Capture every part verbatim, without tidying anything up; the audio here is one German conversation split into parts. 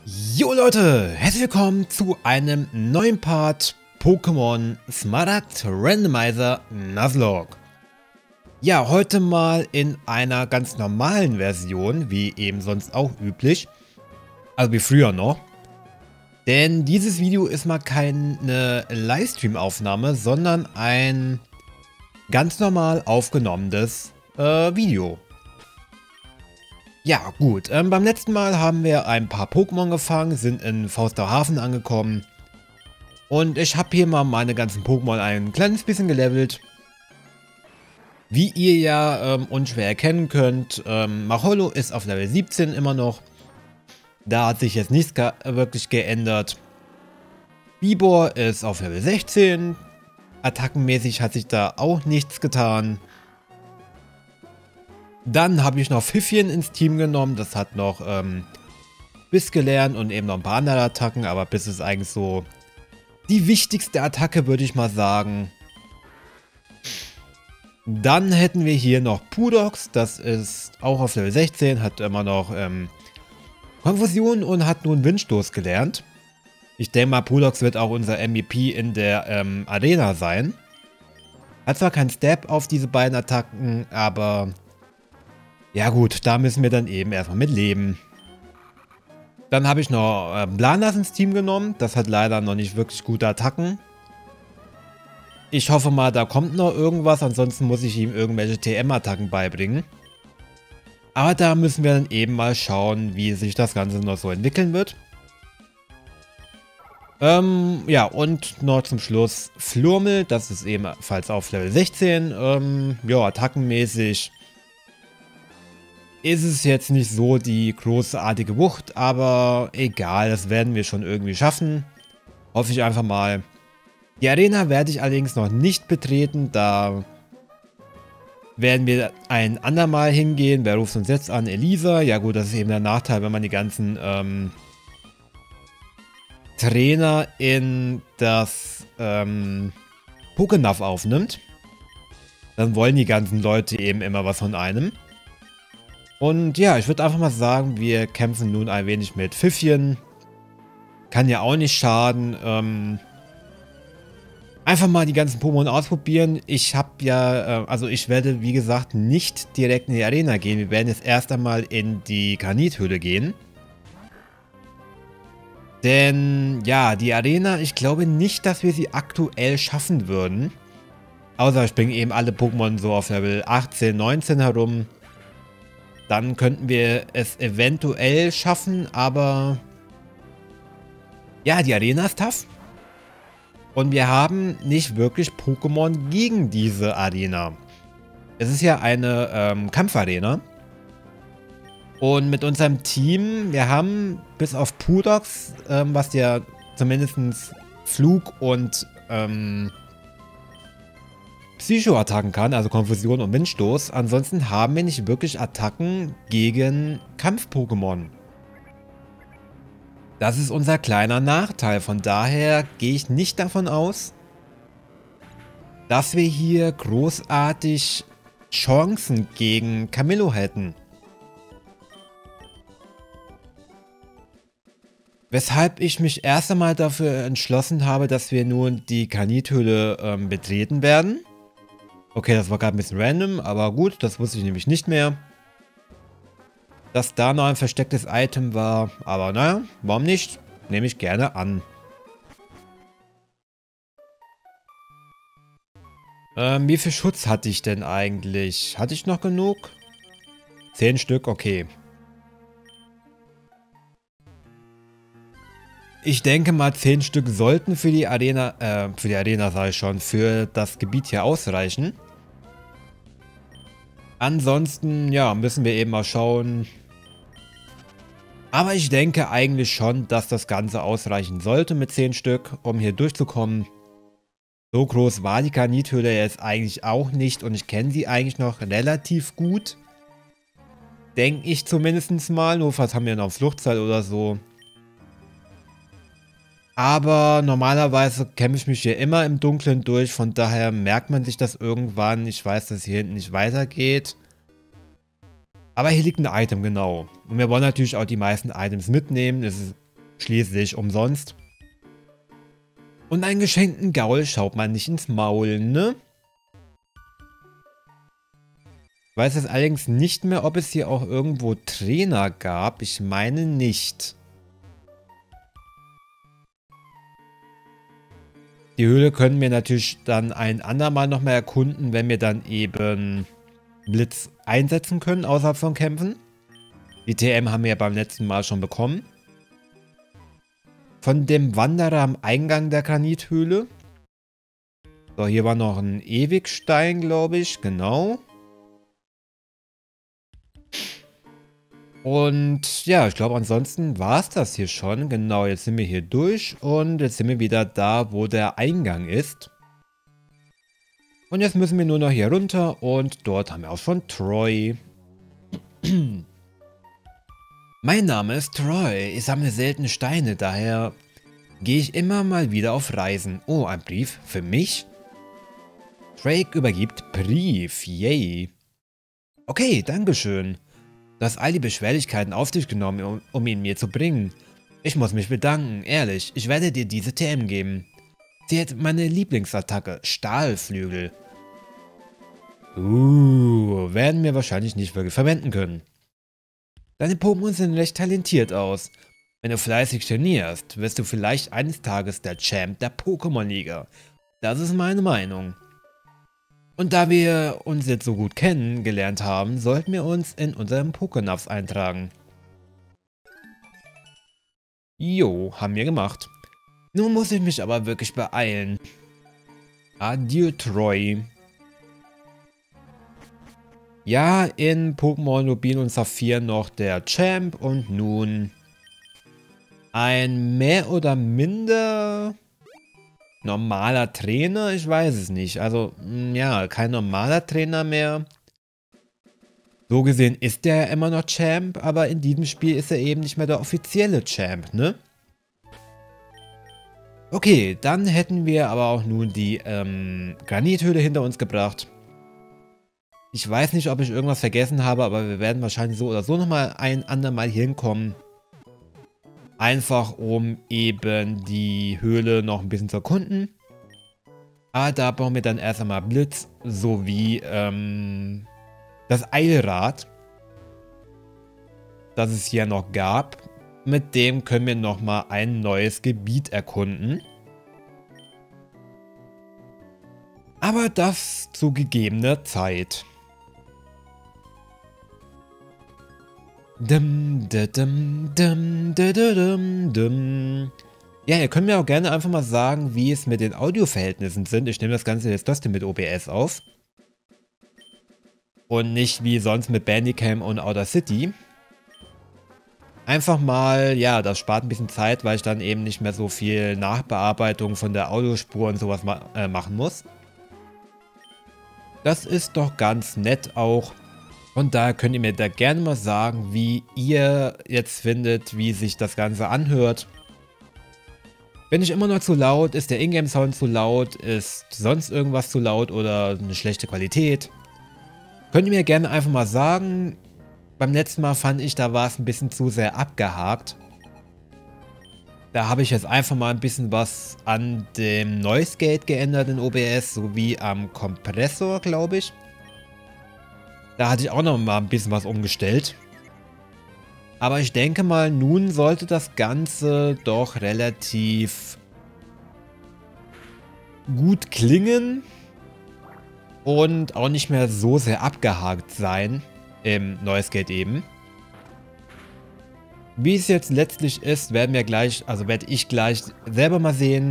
Jo Leute, herzlich willkommen zu einem neuen Part Pokémon Smaragd Randomizer Nuzlocke. Ja, heute mal in einer ganz normalen Version, wie eben sonst auch üblich. Also wie früher noch. Denn dieses Video ist mal keine Livestream-Aufnahme, sondern ein ganz normal aufgenommenes äh, Video. Ja, gut. Ähm, beim letzten Mal haben wir ein paar Pokémon gefangen, sind in Fausterhafen angekommen. Und ich habe hier mal meine ganzen Pokémon ein kleines bisschen gelevelt. Wie ihr ja ähm, unschwer erkennen könnt, ähm, Maholo ist auf Level siebzehn immer noch. Da hat sich jetzt nichts ge wirklich geändert. Bibor ist auf Level sechzehn. Attackenmäßig hat sich da auch nichts getan. Dann habe ich noch Pfiffchen ins Team genommen. Das hat noch ähm, Biss gelernt und eben noch ein paar andere Attacken. Aber Biss ist eigentlich so die wichtigste Attacke, würde ich mal sagen. Dann hätten wir hier noch Pudox. Das ist auch auf Level sechzehn. Hat immer noch ähm, Konfusion und hat nun Windstoß gelernt. Ich denke mal, Pudox wird auch unser M V P in der ähm, Arena sein. Hat zwar keinen Stab auf diese beiden Attacken, aber... ja gut, da müssen wir dann eben erstmal mit leben. Dann habe ich noch äh, Blanas ins Team genommen. Das hat leider noch nicht wirklich gute Attacken. Ich hoffe mal, da kommt noch irgendwas. Ansonsten muss ich ihm irgendwelche T M-Attacken beibringen. Aber da müssen wir dann eben mal schauen, wie sich das Ganze noch so entwickeln wird. Ähm, ja, und noch zum Schluss Flurmel. Das ist ebenfalls auf Level sechzehn. Ähm, ja, attackenmäßig ist es jetzt nicht so die großartige Wucht, aber egal, das werden wir schon irgendwie schaffen. Hoffe ich einfach mal. Die Arena werde ich allerdings noch nicht betreten, da werden wir ein andermal hingehen. Wer ruft uns jetzt an? Elisa. Ja gut, das ist eben der Nachteil, wenn man die ganzen ähm, Trainer in das ähm, Pokénav aufnimmt. Dann wollen die ganzen Leute eben immer was von einem. Und ja, ich würde einfach mal sagen, wir kämpfen nun ein wenig mit Pfiffchen. Kann ja auch nicht schaden. Ähm, einfach mal die ganzen Pokémon ausprobieren. Ich habe ja, äh, also ich werde wie gesagt nicht direkt in die Arena gehen. Wir werden jetzt erst einmal in die Granithöhle gehen. Denn ja, die Arena, ich glaube nicht, dass wir sie aktuell schaffen würden. Außer ich bringe eben alle Pokémon so auf Level achtzehn, neunzehn herum. Dann könnten wir es eventuell schaffen, aber ja, die Arena ist tough. Und wir haben nicht wirklich Pokémon gegen diese Arena. Es ist ja eine ähm, Kampfarena. Und mit unserem Team, wir haben bis auf Pudox, ähm, was ja zumindest Flug und ähm, Psycho-Attacken kann, also Konfusion und Windstoß. Ansonsten haben wir nicht wirklich Attacken gegen Kampf-Pokémon. Das ist unser kleiner Nachteil. Von daher gehe ich nicht davon aus, dass wir hier großartig Chancen gegen Camillo hätten. Weshalb ich mich erst einmal dafür entschlossen habe, dass wir nun die Granithöhle ähm, betreten werden. Okay, das war gerade ein bisschen random, aber gut, das wusste ich nämlich nicht mehr. Dass da noch ein verstecktes Item war, aber naja, warum nicht? Nehme ich gerne an. Ähm, wie viel Schutz hatte ich denn eigentlich? Hatte ich noch genug? Zehn Stück, okay. Ich denke mal, zehn Stück sollten für die Arena, äh, für die Arena sage ich schon, für das Gebiet hier ausreichen. Ansonsten, ja, müssen wir eben mal schauen. Aber ich denke eigentlich schon, dass das Ganze ausreichen sollte mit zehn Stück, um hier durchzukommen. So groß war die Granithöhle jetzt eigentlich auch nicht und ich kenne sie eigentlich noch relativ gut. Denke ich zumindest mal, nur was haben wir noch Fluchtzeit oder so. Aber normalerweise kämpfe ich mich hier immer im Dunkeln durch, von daher merkt man sich das irgendwann. Ich weiß, dass hier hinten nicht weitergeht. Aber hier liegt ein Item, genau. Und wir wollen natürlich auch die meisten Items mitnehmen. Es ist Schließlich umsonst. Und einen geschenkten Gaul schaut man nicht ins Maul, ne? Ich weiß jetzt allerdings nicht mehr, ob es hier auch irgendwo Trainer gab. Ich meine nicht. Die Höhle können wir natürlich dann ein andermal nochmal erkunden, wenn wir dann eben Blitz einsetzen können außerhalb von Kämpfen. Die T M haben wir ja beim letzten Mal schon bekommen. Von dem Wanderer am Eingang der Granithöhle. So, hier war noch ein Ewigstein, glaube ich. Genau. Und ja, ich glaube, ansonsten war es das hier schon. Genau, jetzt sind wir hier durch und jetzt sind wir wieder da, wo der Eingang ist. Und jetzt müssen wir nur noch hier runter und dort haben wir auch schon Troy. Mein Name ist Troy. Ich sammle seltene Steine, daher gehe ich immer mal wieder auf Reisen. Oh, ein Brief für mich? Drake übergibt Brief. Yay. Okay, dankeschön. Du hast all die Beschwerlichkeiten auf dich genommen, um, um ihn mir zu bringen. Ich muss mich bedanken, ehrlich. Ich werde dir diese T M geben. Sie hat meine Lieblingsattacke, Stahlflügel. Uh, werden wir wahrscheinlich nicht wirklich verwenden können. Deine Pokémon sehen recht talentiert aus. Wenn du fleißig trainierst, wirst du vielleicht eines Tages der Champ der Pokémon-Liga. Das ist meine Meinung. Und da wir uns jetzt so gut kennengelernt haben, sollten wir uns in unserem Pokénavs eintragen. Jo, haben wir gemacht. Nun muss ich mich aber wirklich beeilen. Adieu, Troy. Ja, in Pokémon Rubin und Saphir noch der Champ und nun ein mehr oder minder normaler Trainer, ich weiß es nicht. Also, ja, kein normaler Trainer mehr. So gesehen ist der immer noch Champ, aber in diesem Spiel ist er eben nicht mehr der offizielle Champ, ne? Okay, dann hätten wir aber auch nun die ähm, Granithöhle hinter uns gebracht. Ich weiß nicht, ob ich irgendwas vergessen habe, aber wir werden wahrscheinlich so oder so nochmal ein andermal hier hinkommen. Einfach um eben die Höhle noch ein bisschen zu erkunden. Aber da brauchen wir dann erst einmal Blitz sowie ähm, das Eilrad, das es hier noch gab. Mit dem können wir nochmal ein neues Gebiet erkunden. Aber das zu gegebener Zeit. Dum, dum, dum, dum, dum, dum. Ja, ihr könnt mir auch gerne einfach mal sagen, wie es mit den Audioverhältnissen sind. Ich nehme das Ganze jetzt trotzdem mit O B S auf. Und nicht wie sonst mit Bandicam und Audacity. Einfach mal, ja, das spart ein bisschen Zeit, weil ich dann eben nicht mehr so viel Nachbearbeitung von der Audiospur und sowas ma äh, machen muss. Das ist doch ganz nett auch. Und da könnt ihr mir da gerne mal sagen, wie ihr jetzt findet, wie sich das Ganze anhört. Bin ich immer noch zu laut? Ist der Ingame-Sound zu laut? Ist sonst irgendwas zu laut oder eine schlechte Qualität? Könnt ihr mir gerne einfach mal sagen. Beim letzten Mal fand ich, da war es ein bisschen zu sehr abgehakt. Da habe ich jetzt einfach mal ein bisschen was an dem Noise Gate geändert in O B S, sowie am Kompressor, glaube ich. Da hatte ich auch noch mal ein bisschen was umgestellt. Aber ich denke mal, nun sollte das Ganze doch relativ gut klingen und auch nicht mehr so sehr abgehakt sein im Noise Gate eben. Wie es jetzt letztlich ist, werden wir gleich, also werde ich gleich selber mal sehen.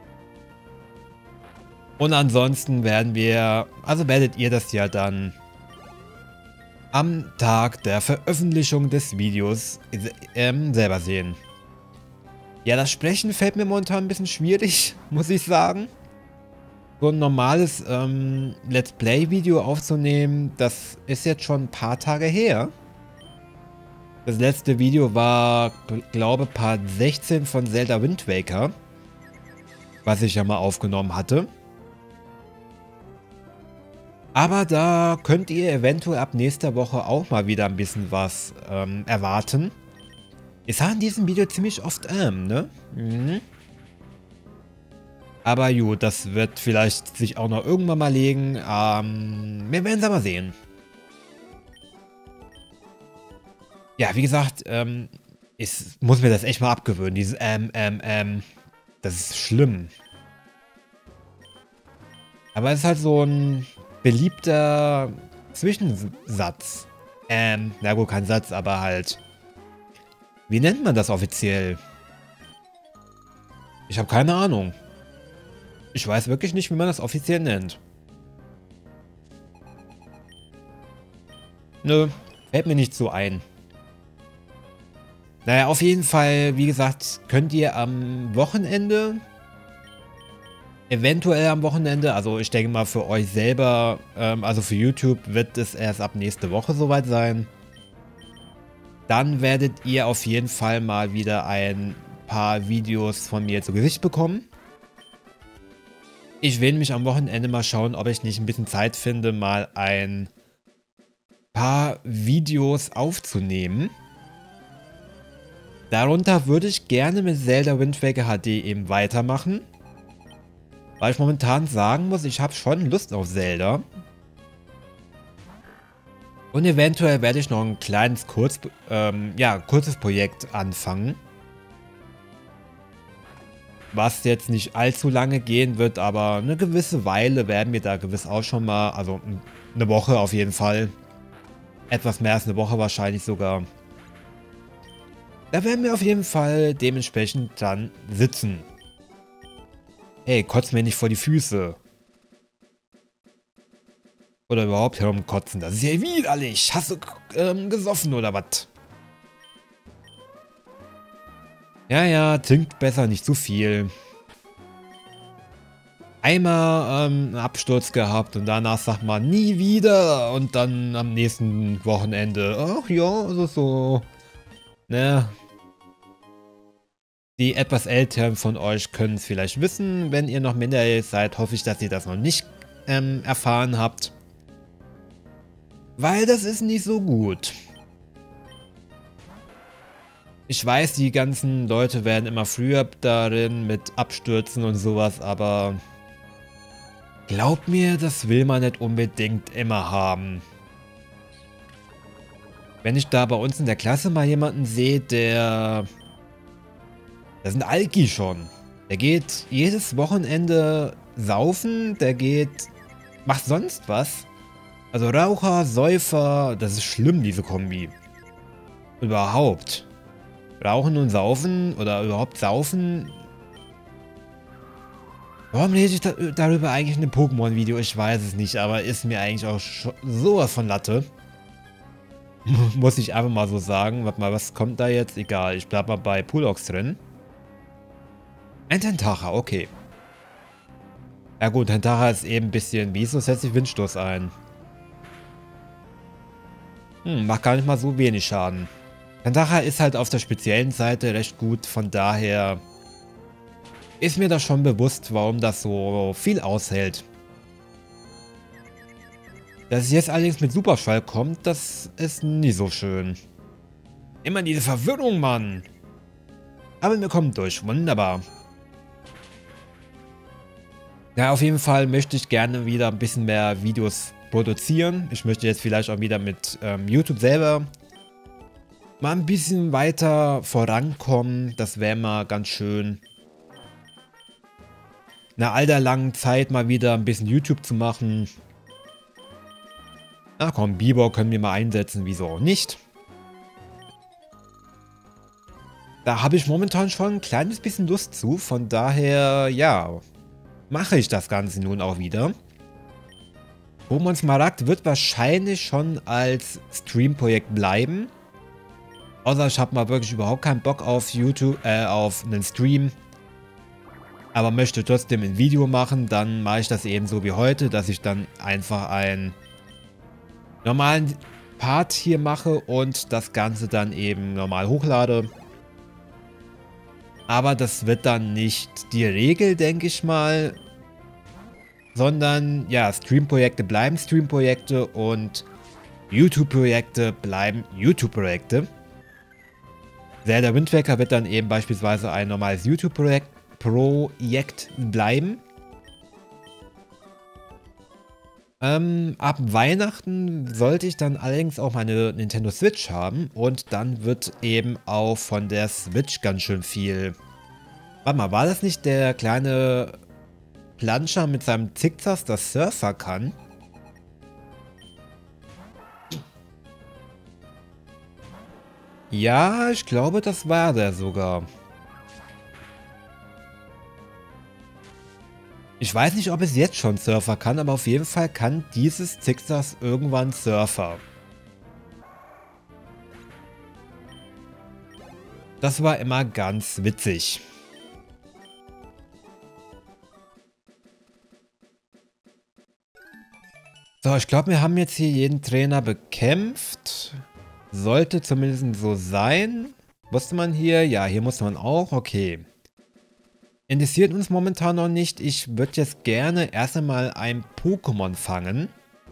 Und ansonsten werden wir, also werdet ihr das ja dann am Tag der Veröffentlichung des Videos ähm, selber sehen. Ja, das Sprechen fällt mir momentan ein bisschen schwierig, muss ich sagen. So ein normales ähm, Let's Play-Video aufzunehmen, das ist jetzt schon ein paar Tage her. Das letzte Video war, glaube ich, Part sechzehn von Zelda Wind Waker, was ich ja mal aufgenommen hatte. Aber da könnt ihr eventuell ab nächster Woche auch mal wieder ein bisschen was ähm, erwarten. Ich sah in diesem Video ziemlich oft ähm, ne? Mhm. Aber gut, das wird vielleicht sich auch noch irgendwann mal legen. Ähm, wir werden es aber sehen. Ja, wie gesagt, ähm, ich muss mir das echt mal abgewöhnen. Dieses ähm, ähm, ähm. Das ist schlimm. Aber es ist halt so ein beliebter Zwischensatz. Ähm, na gut, kein Satz, aber halt. Wie nennt man das offiziell? Ich habe keine Ahnung. Ich weiß wirklich nicht, wie man das offiziell nennt. Nö, fällt mir nicht so ein. Naja, auf jeden Fall, wie gesagt, könnt ihr am Wochenende, eventuell am Wochenende, also ich denke mal für euch selber, ähm, also für YouTube wird es erst ab nächste Woche soweit sein. Dann werdet ihr auf jeden Fall mal wieder ein paar Videos von mir zu Gesicht bekommen. Ich will mich am Wochenende mal schauen, ob ich nicht ein bisschen Zeit finde, mal ein paar Videos aufzunehmen. Darunter würde ich gerne mit Zelda Wind Waker H D eben weitermachen. Weil ich momentan sagen muss, ich habe schon Lust auf Zelda. Und eventuell werde ich noch ein kleines, kurz, ähm, ja, kurzes Projekt anfangen. Was jetzt nicht allzu lange gehen wird, aber eine gewisse Weile werden wir da gewiss auch schon mal, also eine Woche auf jeden Fall. Etwas mehr als eine Woche wahrscheinlich sogar. Da werden wir auf jeden Fall dementsprechend dann sitzen. Ey, kotz mir nicht vor die Füße. Oder überhaupt herumkotzen. Das ist ja widerlich. Hast du ähm, gesoffen oder was? Ja, ja, trinkt besser nicht zu viel. Einmal ähm, einen Absturz gehabt und danach sagt man nie wieder. Und dann am nächsten Wochenende, ach ja, also so. Ne? Die etwas Älteren von euch können es vielleicht wissen. Wenn ihr noch minderjährig seid, hoffe ich, dass ihr das noch nicht ähm, erfahren habt. Weil das ist nicht so gut. Ich weiß, die ganzen Leute werden immer früher darin mit Abstürzen und sowas, aber glaubt mir, das will man nicht unbedingt immer haben. Wenn ich da bei uns in der Klasse mal jemanden sehe, der... Das ist ein Alki schon. Der geht jedes Wochenende saufen, der geht... macht sonst was. Also Raucher, Säufer, das ist schlimm, diese Kombi. Überhaupt. Rauchen und Saufen oder überhaupt Saufen. Warum lese ich da, darüber eigentlich in einem Pokémon-Video? Ich weiß es nicht, aber ist mir eigentlich auch sowas von Latte. Muss ich einfach mal so sagen. Warte mal, was kommt da jetzt? Egal, ich bleib mal bei Pulox drin. Ein Tentacha, okay. Ja gut, Tentacha ist eben ein bisschen... Wieso setzt sich Windstoß ein? Hm, macht gar nicht mal so wenig Schaden. Tentacha ist halt auf der speziellen Seite recht gut, von daher ist mir das schon bewusst, warum das so viel aushält. Dass es jetzt allerdings mit Superschall kommt, das ist nie so schön. Immer diese Verwirrung, Mann. Aber wir kommen durch, wunderbar. Ja, auf jeden Fall möchte ich gerne wieder ein bisschen mehr Videos produzieren. Ich möchte jetzt vielleicht auch wieder mit ähm, YouTube selber mal ein bisschen weiter vorankommen. Das wäre mal ganz schön. Nach all der langen Zeit mal wieder ein bisschen YouTube zu machen. Na komm, Bibor können wir mal einsetzen, wieso auch nicht. Da habe ich momentan schon ein kleines bisschen Lust zu. Von daher, ja, mache ich das Ganze nun auch wieder. Pokémon Smaragd wird wahrscheinlich schon als Stream-Projekt bleiben. Außer ich habe mal wirklich überhaupt keinen Bock auf YouTube, äh, auf einen Stream. Aber möchte trotzdem ein Video machen, dann mache ich das eben so wie heute, dass ich dann einfach einen normalen Part hier mache und das Ganze dann eben normal hochlade. Aber das wird dann nicht die Regel, denke ich mal. Sondern, ja, Stream-Projekte bleiben Stream-Projekte und YouTube-Projekte bleiben YouTube-Projekte. Zelda Wind Waker wird dann eben beispielsweise ein normales YouTube-Projekt Projekt bleiben. Ähm, ab Weihnachten sollte ich dann allerdings auch meine Nintendo Switch haben und dann wird eben auch von der Switch ganz schön viel. Warte mal, war das nicht der kleine Planscher mit seinem Zickzack, das Surfer kann? Ja, ich glaube, das war der sogar. Ich weiß nicht, ob es jetzt schon Surfer kann, aber auf jeden Fall kann dieses Zickzack irgendwann Surfer. Das war immer ganz witzig. So, ich glaube, wir haben jetzt hier jeden Trainer bekämpft. Sollte zumindest so sein. Musste man hier? Ja, hier muss man auch. Okay. Interessiert uns momentan noch nicht. Ich würde jetzt gerne erst einmal ein Pokémon fangen.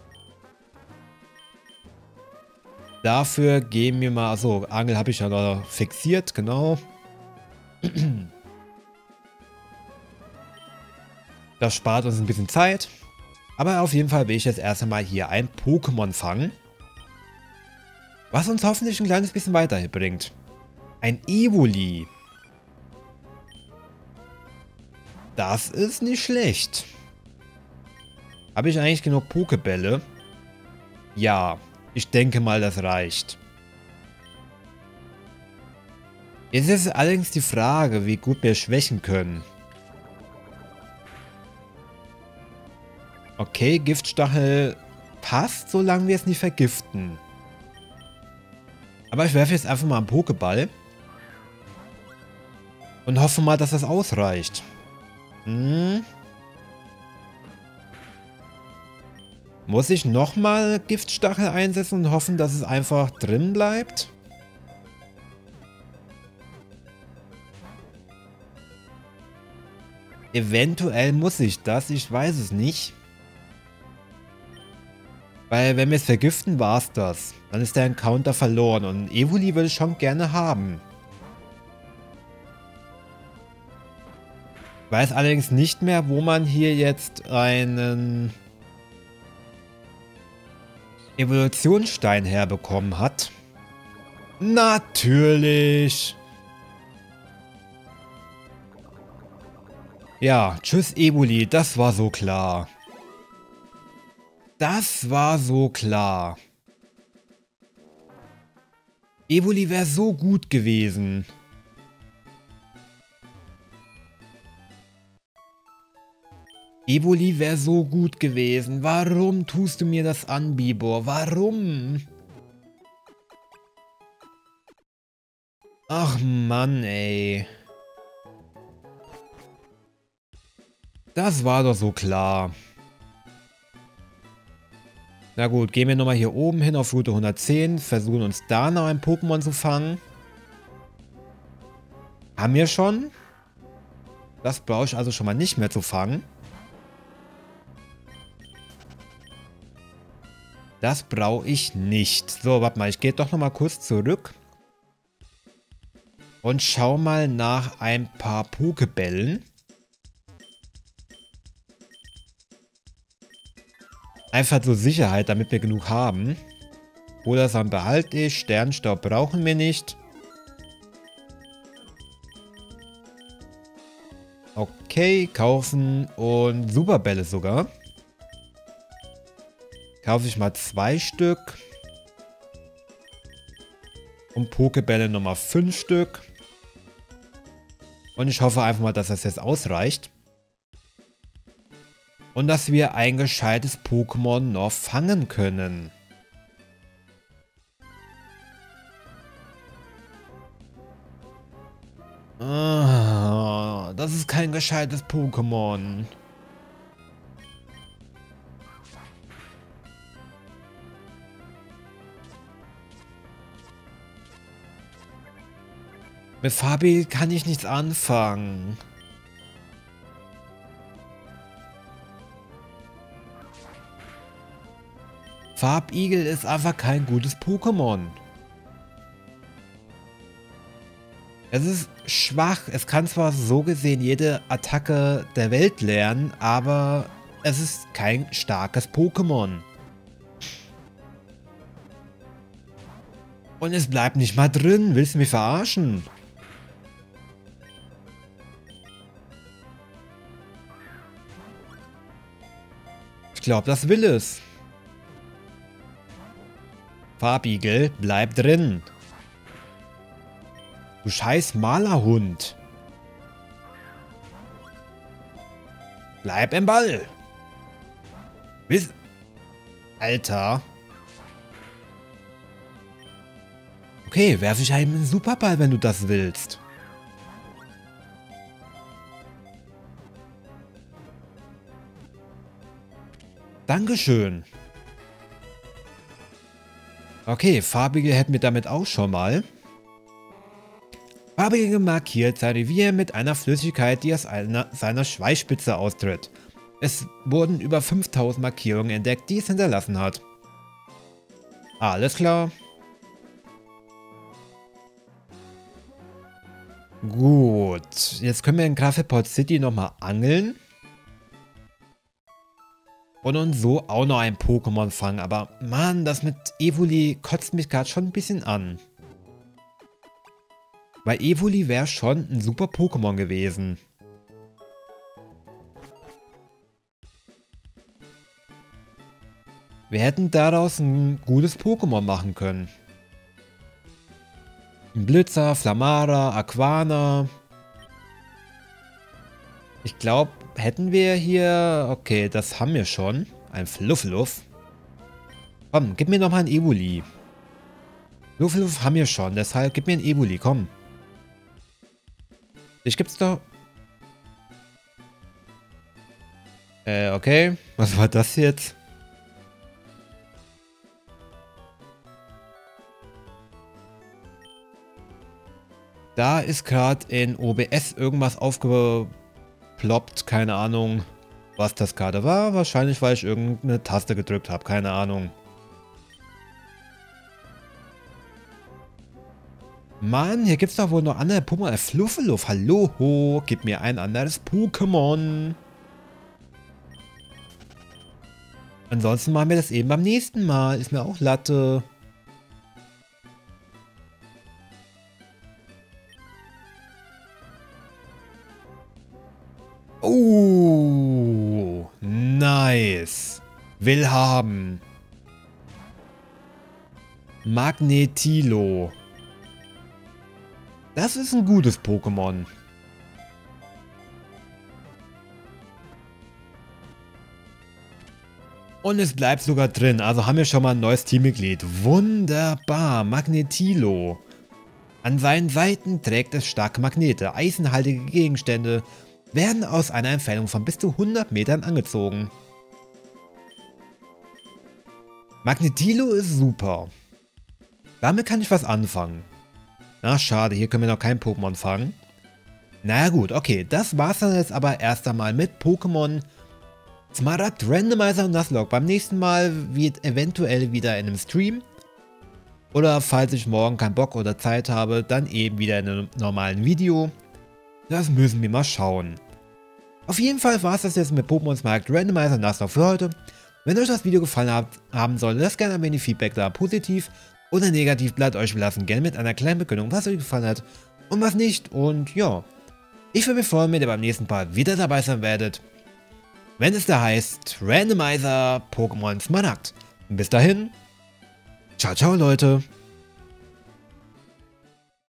Dafür gehen wir mal... Achso, Angel habe ich ja noch fixiert, genau. Das spart uns ein bisschen Zeit. Aber auf jeden Fall will ich jetzt erst einmal hier ein Pokémon fangen. Was uns hoffentlich ein kleines bisschen weiterbringt. Ein Evoli. Das ist nicht schlecht. Habe ich eigentlich genug Pokebälle? Ja, ich denke mal, das reicht. Jetzt ist allerdings die Frage, wie gut wir schwächen können. Okay, Giftstachel passt, solange wir es nicht vergiften. Aber ich werfe jetzt einfach mal einen Pokéball. Und hoffe mal, dass das ausreicht. Hm. Muss ich nochmal Giftstachel einsetzen und hoffen, dass es einfach drin bleibt? Eventuell muss ich das, ich weiß es nicht. Weil wenn wir es vergiften, war es das. Dann ist der Encounter verloren und Evoli würde ich schon gerne haben. Ich weiß allerdings nicht mehr, wo man hier jetzt einen Evolutionsstein herbekommen hat. Natürlich! Ja, tschüss Evoli, das war so klar. Das war so klar. Evoli wäre so gut gewesen. Evoli wäre so gut gewesen. Warum tust du mir das an, Bibor? Warum? Ach Mann, ey. Das war doch so klar. Na gut, gehen wir nochmal hier oben hin auf Route hundertzehn. Versuchen uns da noch ein Pokémon zu fangen. Haben wir schon. Das brauche ich also schon mal nicht mehr zu fangen. Das brauche ich nicht. So, warte mal, ich gehe doch nochmal kurz zurück. Und schau mal nach ein paar Pokebällen. Einfach zur Sicherheit, damit wir genug haben. Oder behalte ich. Sternstaub brauchen wir nicht. Okay, kaufen und Superbälle sogar. Kaufe ich mal zwei Stück. Und Pokebälle Nummer fünf Stück. Und ich hoffe einfach mal, dass das jetzt ausreicht. Und dass wir ein gescheites Pokémon noch fangen können. Ah, das ist kein gescheites Pokémon. Mit Fabi kann ich nichts anfangen. Farbigel ist einfach kein gutes Pokémon. Es ist schwach. Es kann zwar so gesehen jede Attacke der Welt lernen, aber es ist kein starkes Pokémon. Und es bleibt nicht mal drin. Willst du mich verarschen? Ich glaube, das will es. Farbigel, bleib drin. Du scheiß Malerhund. Bleib im Ball. Bis... Alter. Okay, werf ich einen Superball, wenn du das willst. Dankeschön. Okay, Farbige hätten wir damit auch schon mal. Farbige markiert sein Revier mit einer Flüssigkeit, die aus einer, seiner Schweißspitze austritt. Es wurden über fünftausend Markierungen entdeckt, die es hinterlassen hat. Alles klar. Gut, jetzt können wir in Graphitport City nochmal angeln. Und uns so auch noch ein Pokémon fangen. Aber Mann, das mit Evoli kotzt mich gerade schon ein bisschen an. Weil Evoli wäre schon ein super Pokémon gewesen. Wir hätten daraus ein gutes Pokémon machen können. Ein Blitzer, Flamara, Aquana. Ich glaube, hätten wir hier... Okay, das haben wir schon. Ein Fluffluff. Komm, gib mir nochmal ein Evoli. Fluffluff haben wir schon, deshalb gib mir ein Evoli, komm. Ich gibt's doch... Äh, okay. Was war das jetzt? Da ist gerade in O B S irgendwas aufgeploppt. Keine Ahnung, was das gerade war. Wahrscheinlich, weil ich irgendeine Taste gedrückt habe. Keine Ahnung. Mann, hier gibt es doch wohl noch andere Pokémon. Fluffeluff, hallo, ho, gib mir ein anderes Pokémon. Ansonsten machen wir das eben beim nächsten Mal. Ist mir auch Latte. Oh, nice. Will haben. Magnetilo. Das ist ein gutes Pokémon. Und es bleibt sogar drin. Also haben wir schon mal ein neues Teammitglied. Wunderbar. Magnetilo. An seinen Seiten trägt es starke Magnete. Eisenhaltige Gegenstände werden aus einer Entfernung von bis zu hundert Metern angezogen. Magnetilo ist super. Damit kann ich was anfangen. Na schade, hier können wir noch kein Pokémon fangen. Naja gut, okay, das war's dann jetzt aber erst einmal mit Pokémon Smaragd, Randomizer und Nuzlocke. Beim nächsten Mal wird eventuell wieder in einem Stream. Oder falls ich morgen keinen Bock oder Zeit habe, dann eben wieder in einem normalen Video. Das müssen wir mal schauen. Auf jeden Fall war es das jetzt mit Pokémon Smaragd, Randomizer und Nuzlocke für heute. Wenn euch das Video gefallen hat, haben sollte, lasst gerne ein wenig Feedback da, positiv oder negativ, bleibt euch belassen, gerne mit einer kleinen Begründung, was euch gefallen hat und was nicht. Und ja, ich würde mich freuen, wenn ihr beim nächsten Part wieder dabei sein werdet, wenn es da heißt Randomizer Pokémon Smaragd. Bis dahin, ciao ciao Leute.